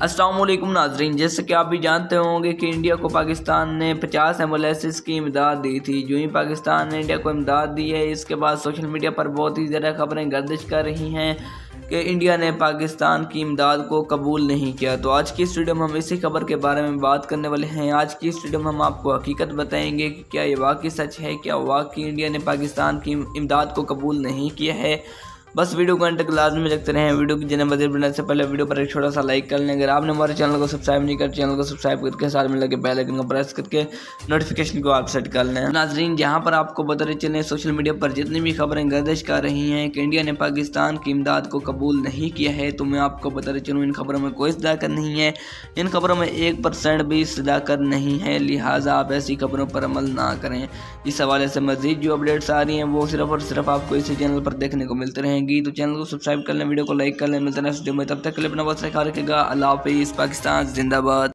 अस्सलाम वालेकुम नाजरीन, जैसे कि आप भी जानते होंगे कि इंडिया को पाकिस्तान ने 50 एम्बुलेंसेस की इमदाद दी थी। जो ही पाकिस्तान ने इंडिया को इमदाद दी है, इसके बाद सोशल मीडिया पर बहुत ही ज़्यादा खबरें गर्दिश कर रही हैं कि इंडिया ने पाकिस्तान की इमदाद को कबूल नहीं किया। तो आज की इस वीडियो में हम इसी खबर के बारे में बात करने वाले हैं। आज की इस वीडियो में हम आपको हकीकत बताएंगे कि क्या ये वाकई सच है, क्या वाकई इंडिया ने पाकिस्तान की इमदाद को कबूल नहीं किया है। बस वीडियो को अंत तक लाजमी देखते रहें। वीडियो की जन्म मज़ीद बनाने से पहले वीडियो पर एक छोटा सा लाइक कर लें। अगर आपने हमारे चैनल को सब्सक्राइब नहीं कर, चैनल को सब्सक्राइब करके साथ में लगे बेल आइकन को प्रेस करके नोटिफिकेशन को आप सेट कर लें। नाजरीन, जहां पर आपको बताते चलें, सोशल मीडिया पर जितनी भी खबरें गर्दिश कर रही हैं कि इंडिया ने पाकिस्तान की इमदाद को कबूल नहीं किया है, तो मैं आपको बताते चलूँ इन खबरों में कोई सदाकत नहीं है। इन खबरों में 1% भी सदाकत नहीं है, लिहाजा आप ऐसी खबरों पर अमल ना करें। इस हवाले से मजीद जो अपडेट्स आ रही हैं वो सिर्फ और सिर्फ आपको इसी चैनल पर देखने को मिलती रहेंगी। तो चैनल को सब्सक्राइब कर लें, वीडियो को लाइक कर लें। मिलते हैं नेक्स्ट वीडियो में, तब तक के लिए अपना बहुत ख्याल रखिएगा। अल्लाह हाफिज़। पाकिस्तान जिंदाबाद।